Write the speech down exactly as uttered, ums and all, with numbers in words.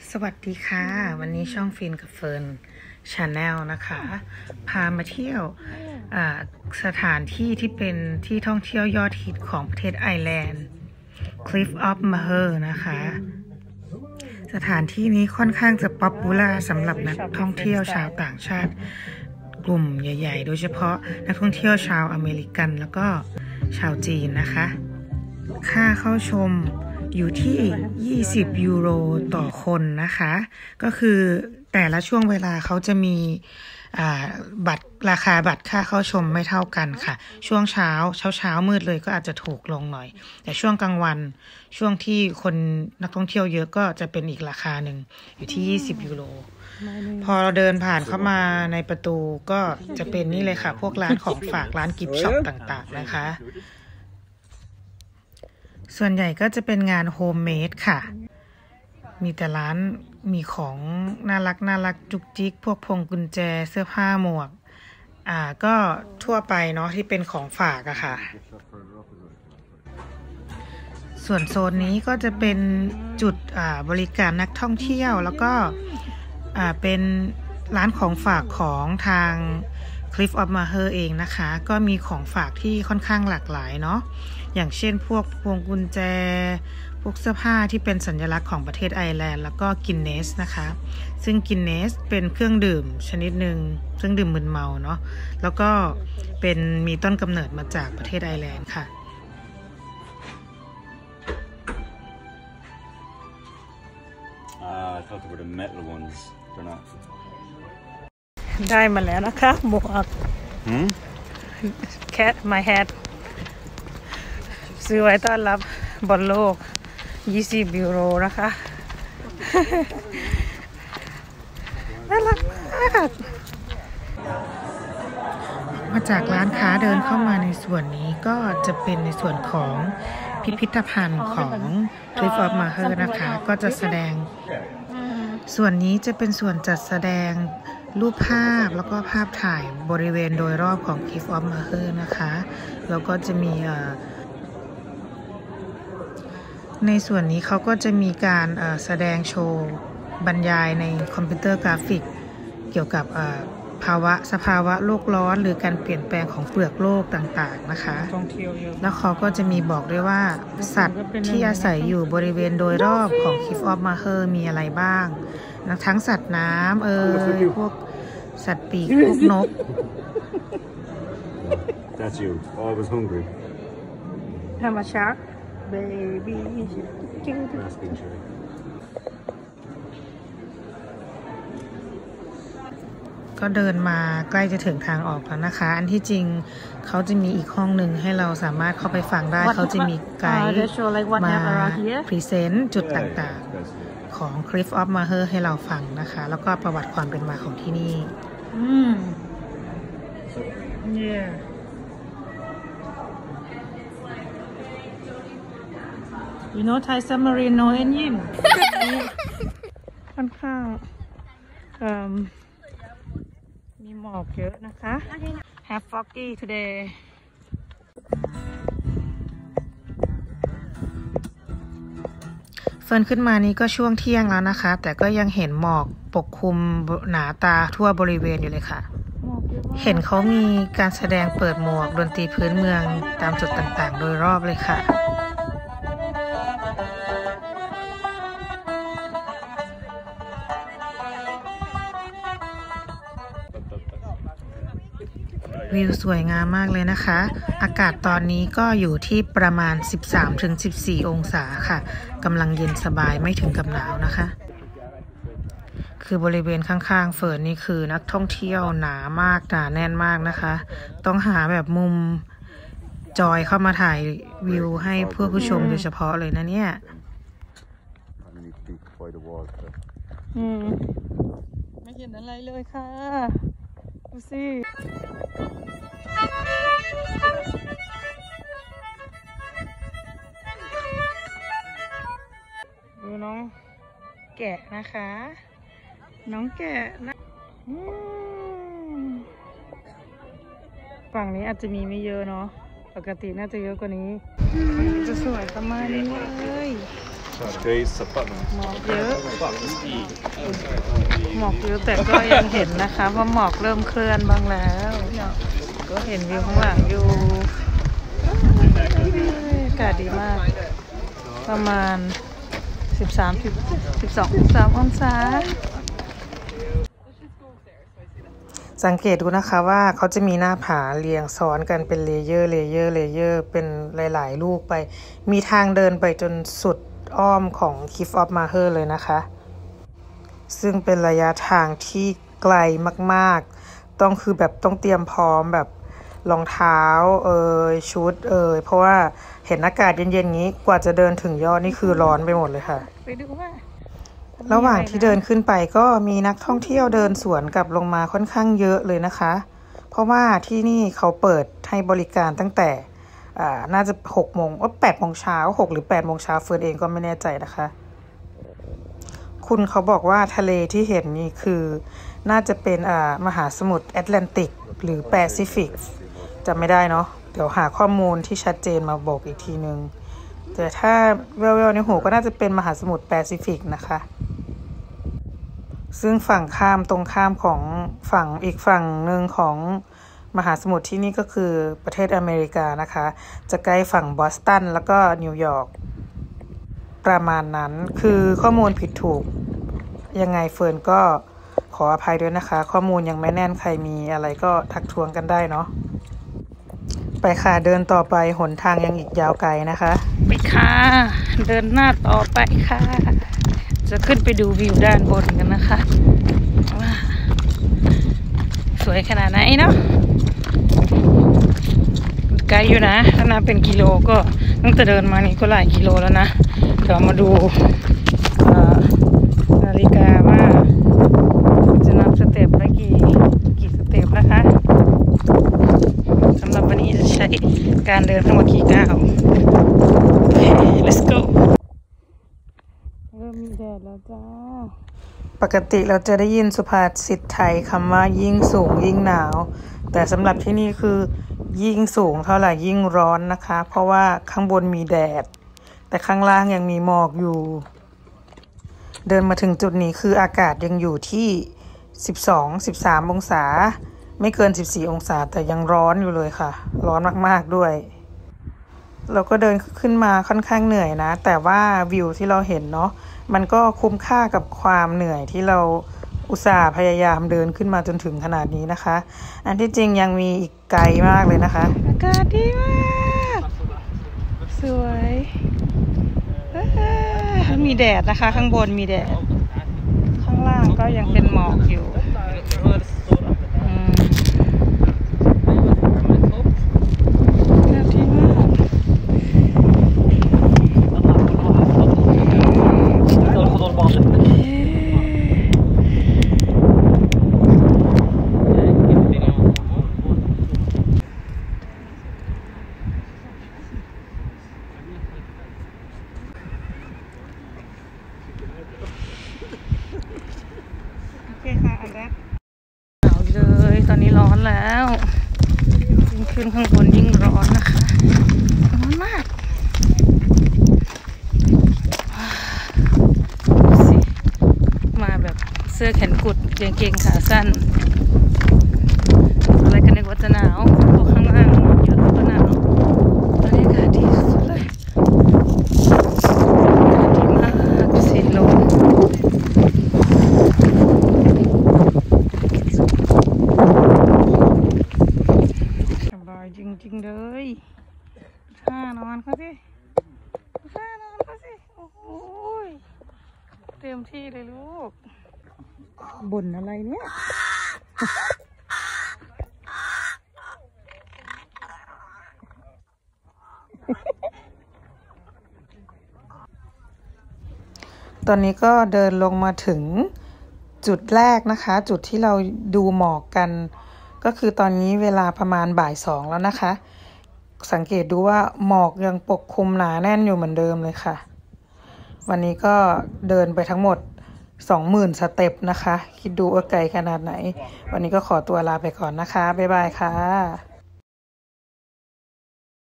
สวัสดีค่ะวันนี้ช่องฟินกับเฟิร์นชาแนลนะคะพามาเที่ยวสถานที่ที่เป็นที่ท่องเที่ยวยอดฮิตของประเทศไอร์แลนด์ Cliff of Moher นะคะสถานที่นี้ค่อนข้างจะป๊อปปูล่าสำหรับนักท่องเที่ยวชาวต่างชาติกลุ่มใหญ่ๆโดยเฉพาะนักท่องเที่ยวชาวอเมริกันแล้วก็ชาวจีนนะคะค่าเข้าชมอยู่ที่ยี่สิบยูโรต่อคนนะคะก็คือแต่ละช่วงเวลาเขาจะมีบัตรราคาบัตรค่าเข้าชมไม่เท่ากันค่ะช่วงเช้าเช้าเช้ามืดเลยก็อาจจะถูกลงหน่อยแต่ช่วงกลางวันช่วงที่คนนักท่องเที่ยวเยอะก็จะเป็นอีกราคาหนึ่งอยู่ที่ยี่สิบยูโรพอเราเดินผ่านเข้ามาในประตูก็จะเป็นนี่เลยค่ะพวกร้านของฝากร้านกิฟต์ช็อปต่างๆนะคะส่วนใหญ่ก็จะเป็นงานโฮมเมดค่ะมีแต่ร้านมีของน่ารักน่ารักจุกจิกพวกพวงกุญแจเสื้อผ้าหมวกอ่าก็ทั่วไปเนาะที่เป็นของฝากอะค่ะส่วนโซนนี้ก็จะเป็นจุดอ่าบริการนักท่องเที่ยวแล้วก็อ่าเป็นร้านของฝากของทาง Cliff of Moher เองนะคะก็มีของฝากที่ค่อนข้างหลากหลายเนาะอย่างเช่นพวกพวงกุญแจพวกเสื้อผ้าที่เป็นสัญลักษณ์ของประเทศไอร์แลนด์แล้วก็กินเนสนะคะซึ่งกินเนสเป็นเครื่องดื่มชนิดหนึ่งเครื่องดื่มมึนเมาเนาะแล้วก็เป็นมีต้นกำเนิดมาจากประเทศไอร์แลนด์ค่ะได้มาแล้วนะคะหมวก Cat My Hat ซื้อไว้ต้อนรับบอลโลกยี่สิบยูโรนะคะน่ารักมากมาจากร้านค้าเดินเข้ามาในส่วนนี้ก็จะเป็นในส่วนของพิพิธภัณฑ์ของ Cliff of Moher นะคะก็จะแสดงส่วนนี้จะเป็นส่วนจัดแสดงรูปภาพแล้วก็ภาพถ่ายบริเวณโดยรอบของ Cliff of Moher นะคะแล้วก็จะมีในส่วนนี้เขาก็จะมีการแสดงโชว์บรรยายในคอมพิวเตอร์กราฟิกเกี่ยวกับภาวะสภาวะโลกร้อนหรือการเปลี่ยนแปลงของเปลือกโลกต่างๆนะคะแล้วเขาก็จะมีบอกด้วยว่าสัตว์ที่อาศัยอยู่บริเวณโดยรอบของ Cliff of Moher มีอะไรบ้างทั้งสัตว์น้ำเอ่ยพวกสัตว์ปีกพวกนก That's you. Oh, I was hungry. Have a shark, baby. ก็เดินมาใกล้จะถึงทางออกแล้วนะคะอันที่จริงเขาจะมีอีกห้องหนึ่งให้เราสามารถเข้าไปฟังได้เขาจะมีไกด์มาพรีเซนต์จุดต่างๆของ Cliff of Moher ให้เราฟังนะคะแล้วก็ประวัติความเป็นมาของที่นี่อืม yeah you know Thai submarine no engine ค่อนข้างมีหมอกเยอะนะคะ Have foggy today เฟิร์นขึ้นมานี้ก็ช่วงเที่ยงแล้วนะคะแต่ก็ยังเห็นหมอกปกคลุมหนาตาทั่วบริเวณอยู่เลยค่ะเห็นเขามีการแสดงเปิดหมวกดนตรีพื้นเมืองตามจุดต่างๆโดยรอบเลยค่ะวิวสวยงามมากเลยนะคะอากาศตอนนี้ก็อยู่ที่ประมาณ สิบสามถึงสิบสี่ องศาค่ะกำลังเย็นสบายไม่ถึงกับหนาวนะคะคือบริเวณข้างๆเฟิร์นนี่คือนักท่องเที่ยวหนามากหนาแน่นมากนะคะต้องหาแบบมุมจอยเข้ามาถ่ายวิวให้เพื่อผู้ชมโดยเฉพาะเลยนะเนี่ยอืมไม่เห็นอะไรเลยค่ะดูสิดูน้องแกะนะคะน้องแกะนะฝั่งนี้อาจจะมีไม่เยอะเนาะปกติน่าจะเยอะกว่านี้จะสวยประมาณนี้เลย Days support. หมอกเยอะหมอกเยอะแต่ก็ยังเห็นนะคะว่าหมอกเริ่มเคลื่อนบ้างแล้วก็เห็นวิวข้างหลังอยู่อากาศดีมากประมาณสิบสาม สิบสอง สิบสามองศาสังเกตดูนะคะว่าเขาจะมีหน้าผาเรียงซ้อนกันเป็นเลเยอร์เลเยอร์เลเยอร์เป็นหลายๆลูกไปมีทางเดินไปจนสุดอ้อมของ Cliff of Moher เลยนะคะซึ่งเป็นระยะทางที่ไกลมากๆต้องคือแบบต้องเตรียมพร้อมแบบรองเท้าเอ่ยชุดเอ่ยเพราะว่าเห็นอากาศเย็นๆงี้กว่าจะเดินถึงยอดนี่คือร้อนไปหมดเลยค่ะไปดูว่าระหว่างที่เดินขึ้นไปก็มีนักท่องเที่ยวเดินสวนกลับลงมาค่อนข้างเยอะเลยนะคะเพราะว่าที่นี่เขาเปิดให้บริการตั้งแต่อ่าน่าจะหกโมงว่าแปดโมงเช้าหกหรือแปดโมงเช้าเฟิร์นเองก็ไม่แน่ใจนะคะคุณเขาบอกว่าทะเลที่เห็นนี่คือน่าจะเป็นอ่ามหาสมุทรแอตแลนติกหรือแปซิฟิกจำไม่ได้เนาะเดี๋ยวหาข้อมูลที่ชัดเจนมาบอกอีกทีนึงแต่ถ้าแววๆในหูก็น่าจะเป็นมหาสมุทรแปซิฟิกนะคะซึ่งฝั่งข้ามตรงข้ามของฝั่งอีกฝั่งหนึ่งของมหาสมุทรที่นี่ก็คือประเทศอเมริกานะคะจะใกล้ฝั่งบอสตันแล้วก็นิวยอร์กประมาณนั้นคือข้อมูลผิดถูกยังไงเฟิร์นก็ขออภัยด้วยนะคะข้อมูลยังไม่แน่นใครมีอะไรก็ทักท้วงกันได้เนาะไปค่ะเดินต่อไปหนทางยังอีกยาวไกลนะคะไปค่ะเดินหน้าต่อไปค่ะจะขึ้นไปดูวิวด้านบนกันนะคะว่าสวยขนาดไหนเนาะไกลอยู่นะถ้านับเป็นกิโลก็ตั้งแต่เดินมานี่ก็หลายกิโลแล้วนะเดี๋ยวมาดูนาฬิกาว่าจะนับสเต็ปได้กี่กี่สเต็ปนะคะสำหรับวันนี้จะใช้การเดินทั้งหมดกี่ก้าว let's go เริ่มมีแดดแล้วจ้าปกติเราจะได้ยินสุภาษิตไทยคำว่ายิ่งสูงยิ่งหนาวแต่สำหรับที่นี่คือยิ่งสูงเท่าไหร่ยิ่งร้อนนะคะเพราะว่าข้างบนมีแดดแต่ข้างล่างยังมีหมอกอยู่เดินมาถึงจุดนี้คืออากาศยังอยู่ที่สิบสอง สิบสามองศาไม่เกินสิบสี่องศาแต่ยังร้อนอยู่เลยค่ะร้อนมากๆด้วยเราก็เดินขึ้นมาค่อนข้างเหนื่อยนะแต่ว่าวิวที่เราเห็นเนาะมันก็คุ้มค่ากับความเหนื่อยที่เราอุตส่าห์พยายามเดินขึ้นมาจนถึงขนาดนี้นะคะอันที่จริงยังมีอีกไกลมากเลยนะคะอากาศดีมากสวยมีแดดนะคะข้างบนมีแดดข้างล่างก็ยังเป็นหมอกอยู่หนาวเลยตอนนี้ร้อนแล้วยิ่งขึ้นข้างบนยิ่งร้อนนะคะร้อนมากสิมาแบบเสื้อแขนกุดกางเกงขาสั้นอะไรกันนึกว่าจะหนาวพวกข้างล่างเยอะก็หนาวบรรยากาศดีสุดเลยดีมากสีลมจริงๆเลยท่านอนเขาสิท่านอนเขาสิโอ้โหเต็มที่เลยลูกบ่นอะไรเนี่ย ตอนนี้ก็เดินลงมาถึงจุดแรกนะคะจุดที่เราดูหมอกกันก็คือตอนนี้เวลาประมาณบ่ายสองแล้วนะคะสังเกตดูว่าหมอกยังปกคลุมหนาแน่นอยู่เหมือนเดิมเลยค่ะวันนี้ก็เดินไปทั้งหมด สองหมื่น สเต็ปนะคะคิดดูว่าไกลขนาดไหนวันนี้ก็ขอตัวลาไปก่อนนะคะบ๊ายบายค่ะ